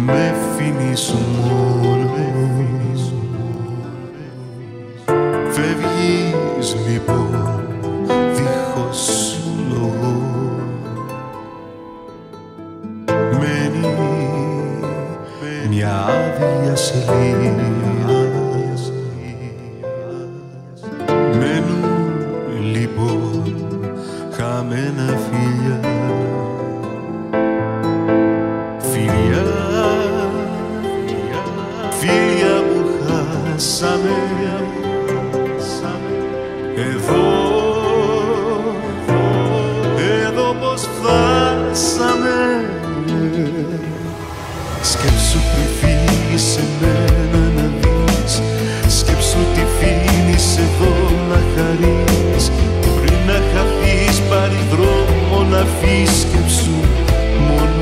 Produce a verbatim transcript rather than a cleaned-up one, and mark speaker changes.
Speaker 1: με φύνεις μόνο, φεύγεις λοιπόν δίχως λόγο. Μένει μια άδεια σελίδα, μένουν λοιπόν χαμένα φιλιά. Φιλιά, φιλιά που χάσαμε εδώ, εδώ πως φτάσαμε. Σκέψου τι φύγεις σε μένα να δεις, σκέψου τι φύγεις εδώ να χαρείς. Πριν να χαθείς πάρει δρόμο να φύγεις, σκέψου μόνο